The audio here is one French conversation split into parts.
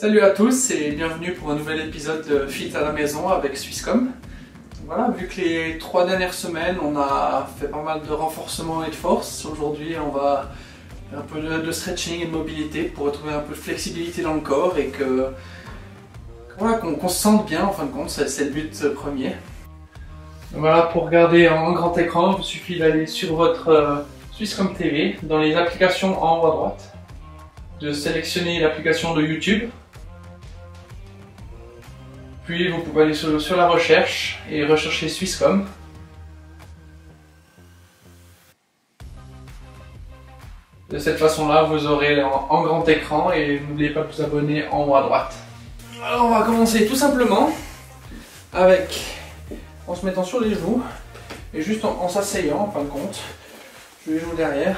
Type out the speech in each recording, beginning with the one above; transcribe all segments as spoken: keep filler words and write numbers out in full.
Salut à tous et bienvenue pour un nouvel épisode de Fit à la maison avec Swisscom. Voilà, vu que les trois dernières semaines on a fait pas mal de renforcement et de force, aujourd'hui on va faire un peu de, de stretching et de mobilité pour retrouver un peu de flexibilité dans le corps et que voilà, qu'on qu'on se sente bien en fin de compte, c'est le but premier. Donc voilà, pour regarder en grand écran, il vous suffit d'aller sur votre euh, Swisscom T V, dans les applications en haut à droite, de sélectionner l'application de YouTube. Puis vous pouvez aller sur, sur la recherche et rechercher Swisscom. De cette façon-là, vous aurez en, en grand écran et n'oubliez pas de vous abonner en haut à droite. Alors on va commencer tout simplement avec, en se mettant sur les genoux et juste en, en s'asseyant en fin de compte, les genoux derrière.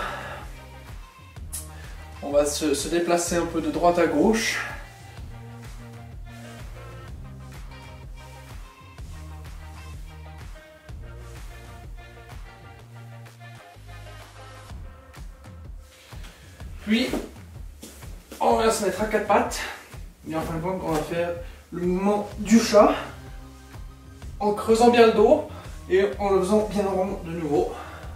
On va se, se déplacer un peu de droite à gauche. Puis, on va se mettre à quatre pattes. Et en fin de compte, on va faire le mouvement du chat en creusant bien le dos et en le faisant bien rond de nouveau.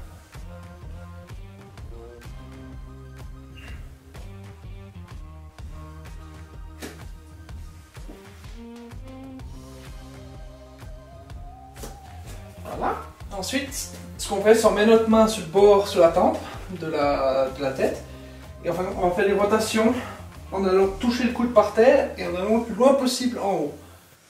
Voilà. Ensuite, ce qu'on fait, c'est on met notre main sur le bord, sur la tempe de la, de la tête. Et enfin, on va faire des rotations en allant toucher le coude par terre et en allant le plus loin possible en haut.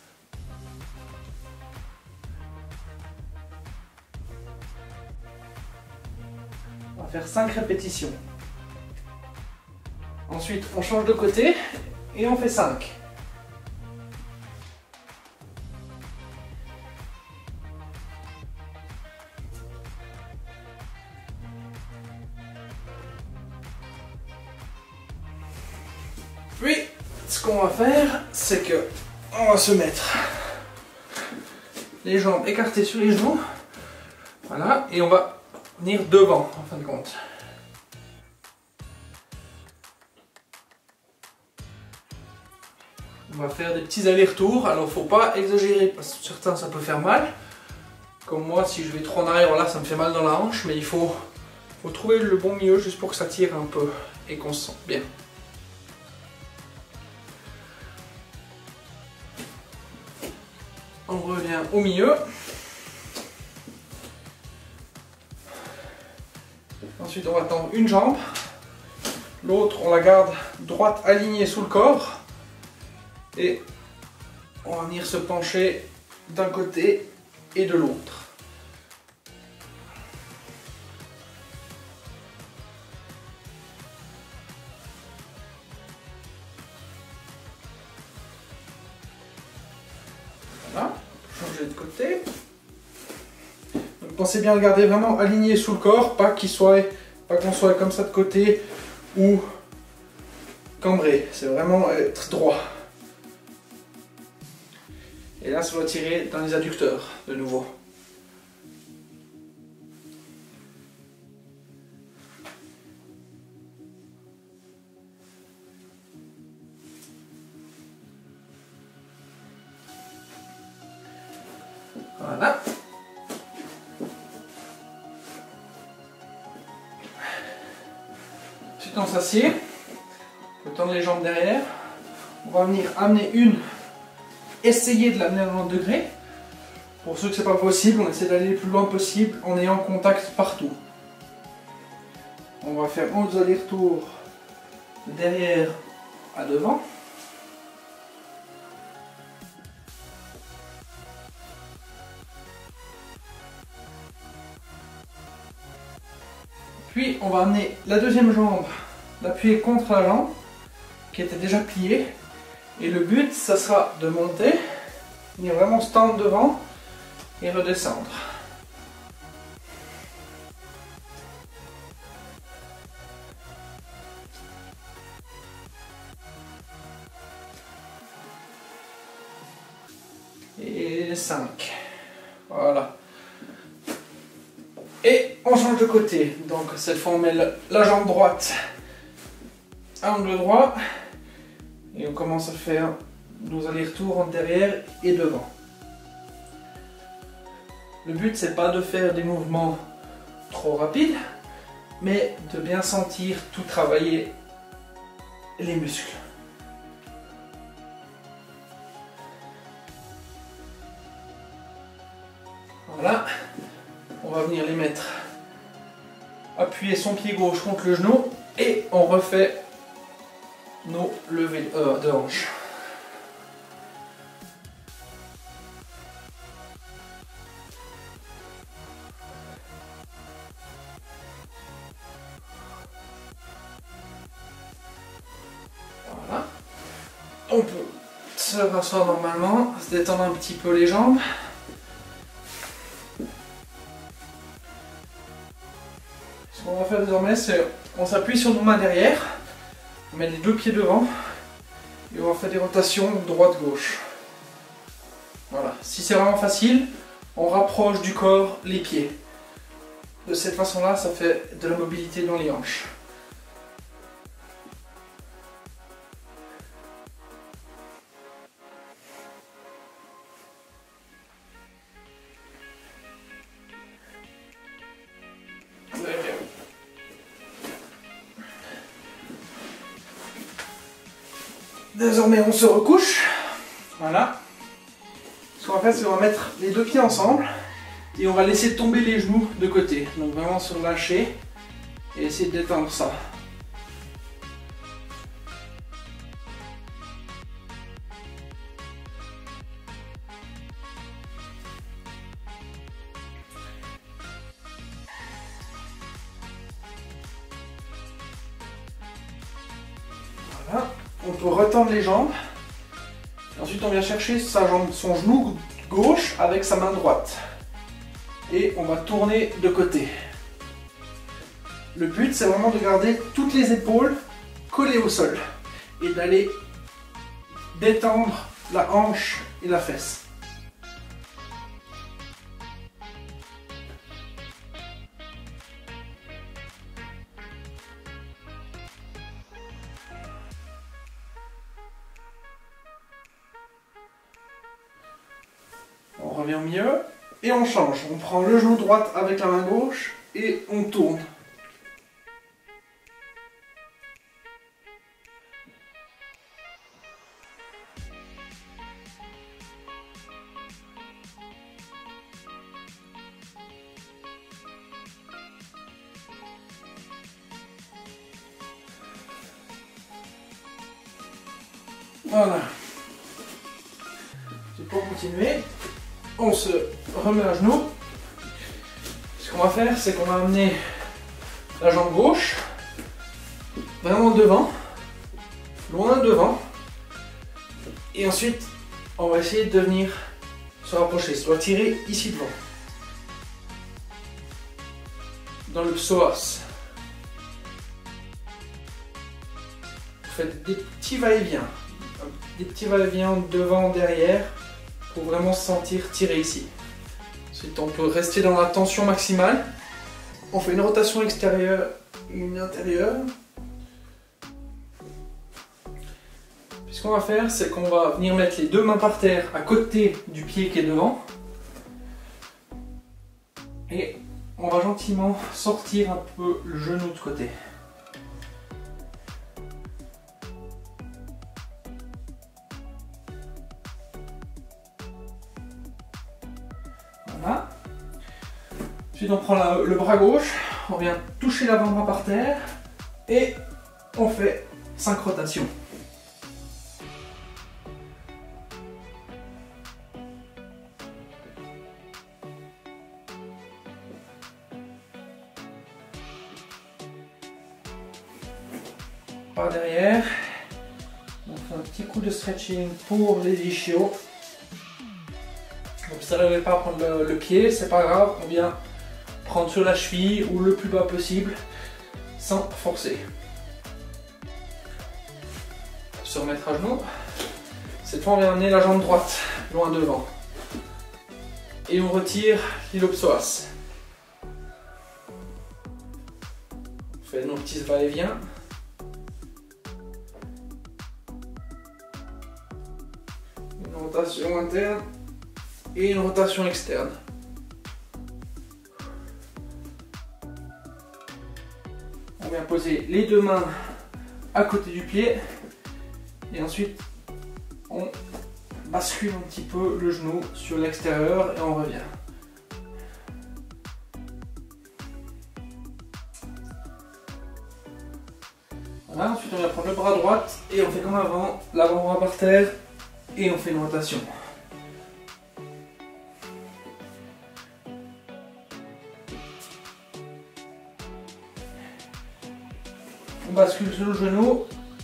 On va faire cinq répétitions. Ensuite, on change de côté et on fait cinq. Puis, ce qu'on va faire, c'est que on va se mettre les jambes écartées sur les genoux, voilà, et on va venir devant en fin de compte. On va faire des petits allers-retours, alors il ne faut pas exagérer parce que certains ça peut faire mal. Comme moi, si je vais trop en arrière, là ça me fait mal dans la hanche, mais il faut, faut trouver le bon milieu juste pour que ça tire un peu et qu'on se sente bien. On revient au milieu. Ensuite, on va tendre une jambe. L'autre, on la garde droite alignée sous le corps. Et on va venir se pencher d'un côté et de l'autre. Voilà, changer de côté. Donc, pensez bien à le garder vraiment aligné sous le corps, pas qu'il soit, pas qu'on soit comme ça de côté ou cambré. C'est vraiment être droit. Et là, ça doit tirer dans les adducteurs de nouveau. Voilà. Ensuite, on s'assied. On peut tendre les jambes derrière. On va venir amener une. Essayer de l'amener à quatre-vingt-dix degrés. Pour ceux que c'est pas possible, on essaie d'aller le plus loin possible en ayant contact partout. On va faire onze allers-retours de derrière à devant. Puis on va amener la deuxième jambe, l'appuyer contre la jambe qui était déjà pliée. Et le but, ça sera de monter, venir vraiment se tendre devant et redescendre. Et cinq. Voilà. Et on change de côté. Donc cette fois on met la jambe droite à angle droit Et on commence à faire nos allers-retours entre derrière et devant. Le but, c'est pas de faire des mouvements trop rapides, mais de bien sentir tout travailler les muscles. Voilà, on va venir les mettre, appuyer son pied gauche contre le genou et on refait nos levées euh, de hanches. Voilà, on peut se rasseoir normalement, se détendre un petit peu les jambes. Ce qu'on va faire désormais, c'est on s'appuie sur nos mains derrière, on met les deux pieds devant et on va faire des rotations droite-gauche. Voilà, si c'est vraiment facile, on rapproche du corps les pieds. De cette façon-là, ça fait de la mobilité dans les hanches. Désormais, on se recouche. Voilà. Ce qu'on va faire, c'est qu'on va mettre les deux pieds ensemble et on va laisser tomber les genoux de côté. Donc vraiment se lâcher et essayer de détendre ça. Voilà. On peut retendre les jambes. Ensuite, on vient chercher sa jambe, son genou gauche avec sa main droite. Et on va tourner de côté. Le but, c'est vraiment de garder toutes les épaules collées au sol. Et d'aller détendre la hanche et la fesse. On revient au milieu et on change. On prend le genou droit avec la main gauche et on tourne. Voilà. C'est pour continuer. On se remet à genoux. Ce qu'on va faire, c'est qu'on va amener la jambe gauche vraiment devant, loin devant. Et ensuite, on va essayer de venir se rapprocher, soit tirer ici devant. Dans le psoas. Vous faites des petits va-et-vient. Des petits va-et-vient devant, derrière. Pour vraiment se sentir tiré ici. Ensuite, on peut rester dans la tension maximale. On fait une rotation extérieure et une intérieure. Puis ce qu'on va faire, c'est qu'on va venir mettre les deux mains par terre à côté du pied qui est devant. Et on va gentiment sortir un peu le genou de côté. Voilà. Ensuite on prend la, le bras gauche, on vient toucher l'avant-bras par terre et on fait cinq rotations. Par derrière, on fait un petit coup de stretching pour les ischios. Donc si vous n'arrivez pas à prendre le, le pied, c'est pas grave, on vient prendre sur la cheville ou le plus bas possible sans forcer. Se remettre à genoux. Cette fois on vient amener la jambe droite loin devant. Et on retire l'ilopsoas. On fait nos petits va-et-vient. rotation interne et une rotation externe. On vient poser les deux mains à côté du pied et ensuite on bascule un petit peu le genou sur l'extérieur et on revient. Voilà, ensuite on vient prendre le bras droit et on fait comme avant, l'avant-bras par terre et on fait une rotation. On bascule sur le genou.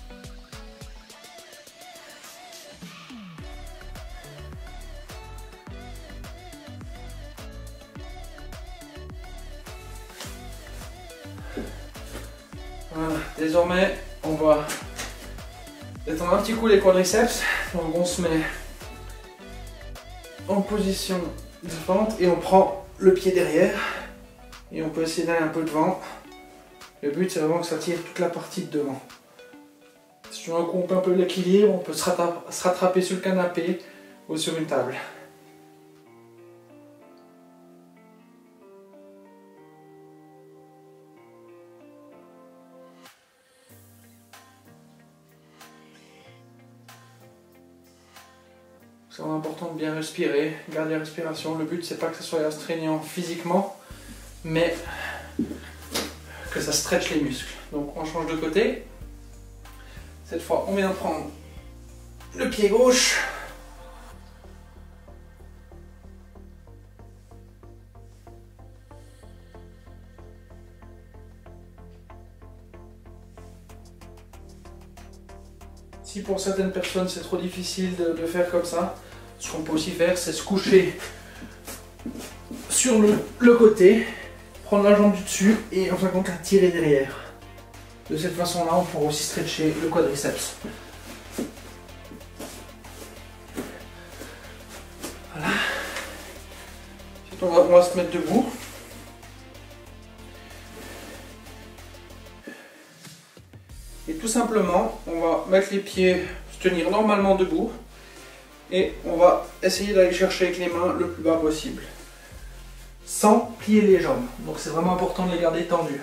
Voilà, désormais on va détendre un petit coup les quadriceps. Donc on se met en position différente et on prend le pied derrière et on peut essayer d'aller un peu devant. Le but c'est vraiment que ça tire toute la partie de devant. Si on coupe un peu l'équilibre, on peut se rattraper, se rattraper sur le canapé ou sur une table. C'est vraiment important de bien respirer, garder la respiration. Le but c'est pas que ça soit astreignant physiquement, mais que ça stretch les muscles. Donc on change de côté. Cette fois on vient prendre le pied gauche. Si pour certaines personnes c'est trop difficile de, de faire comme ça, ce qu'on peut aussi faire c'est se coucher sur le, le côté, prendre la jambe du dessus et en fin de compte la tirer derrière. De cette façon là on pourra aussi stretcher le quadriceps. Voilà. Ensuite on va, on va se mettre debout. Et tout simplement, on va mettre les pieds, se tenir normalement debout et on va essayer d'aller chercher avec les mains le plus bas possible, sans plier les jambes. Donc c'est vraiment important de les garder tendues.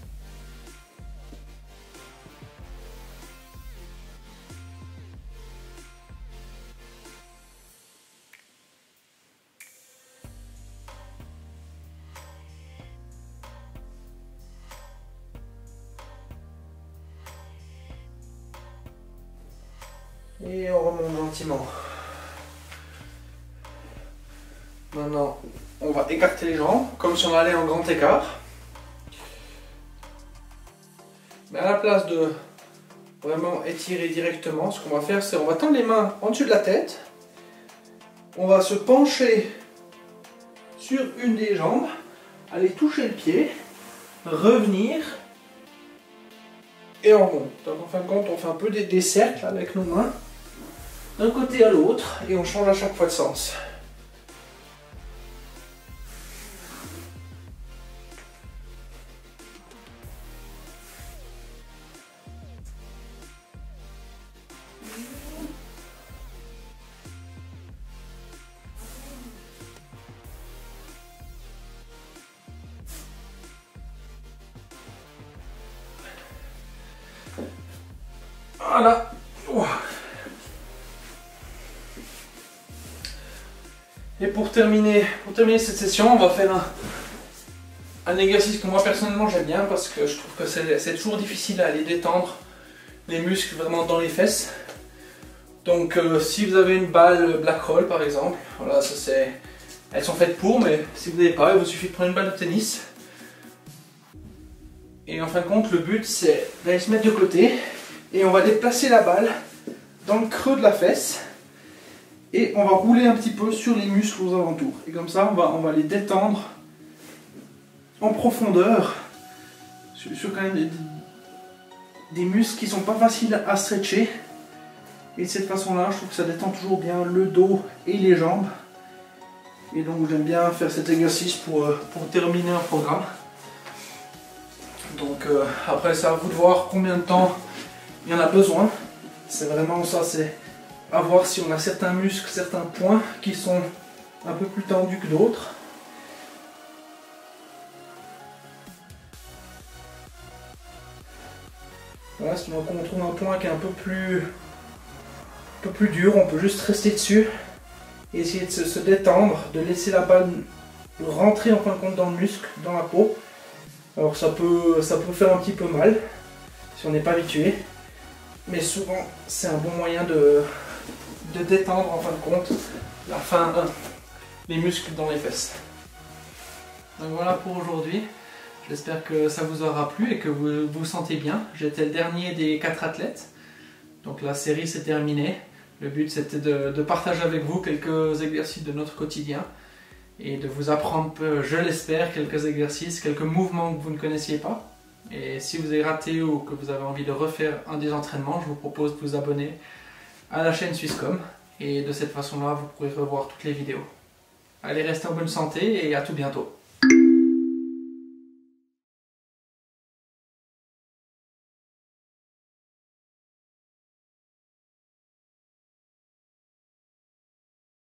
Et on remonte gentiment. Maintenant, on va écarter les jambes, comme si on allait en grand écart. Mais à la place de vraiment étirer directement, ce qu'on va faire, c'est on va tendre les mains en dessus de la tête. On va se pencher sur une des jambes, aller toucher le pied, revenir et on remonte. Donc en fin de compte, on fait un peu des, des cercles avec nos mains, d'un côté à l'autre, et on change à chaque fois de sens. Voilà. Et pour terminer, pour terminer cette session, on va faire un, un exercice que moi personnellement j'aime bien parce que je trouve que c'est toujours difficile à aller détendre les muscles vraiment dans les fesses. Donc euh, si vous avez une balle black roll par exemple, voilà, ça c'est, elles sont faites pour, mais si vous n'avez pas, il vous suffit de prendre une balle de tennis. Et en fin de compte, le but c'est d'aller se mettre de côté et on va déplacer la balle dans le creux de la fesse. Et on va rouler un petit peu sur les muscles aux alentours. Et comme ça, on va, on va les détendre en profondeur sur, sur quand même des, des muscles qui ne sont pas faciles à stretcher. Et de cette façon-là, je trouve que ça détend toujours bien le dos et les jambes. Et donc j'aime bien faire cet exercice pour, pour terminer un programme. Donc euh, après, c'est à vous de voir combien de temps il y en a besoin. C'est vraiment ça, c'est à voir si on a certains muscles, certains points qui sont un peu plus tendus que d'autres. Voilà, si on trouve un point qui est un peu plus, un peu plus dur, on peut juste rester dessus et essayer de se, se détendre, de laisser la balle rentrer en fin de compte dans le muscle, dans la peau. Alors ça peut, ça peut faire un petit peu mal si on n'est pas habitué, mais souvent c'est un bon moyen de, de détendre en fin de compte la fin, euh, les muscles dans les fesses. Donc voilà pour aujourd'hui. J'espère que ça vous aura plu et que vous vous sentez bien. J'étais le dernier des quatre athlètes. Donc la série s'est terminée. Le but c'était de, de partager avec vous quelques exercices de notre quotidien et de vous apprendre, je l'espère, quelques exercices, quelques mouvements que vous ne connaissiez pas. Et si vous avez raté ou que vous avez envie de refaire un des entraînements, je vous propose de vous abonner à la chaîne Swisscom. Et de cette façon-là, vous pourrez revoir toutes les vidéos. Allez, restez en bonne santé et à tout bientôt.